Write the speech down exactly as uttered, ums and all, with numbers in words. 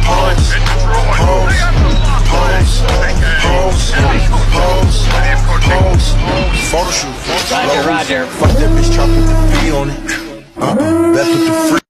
pose, pose, pose, pose, pose, pose, photo shoot. Roger, Roger. Fuck that bitch, try to put the V on it. Uh-uh, that's what the free.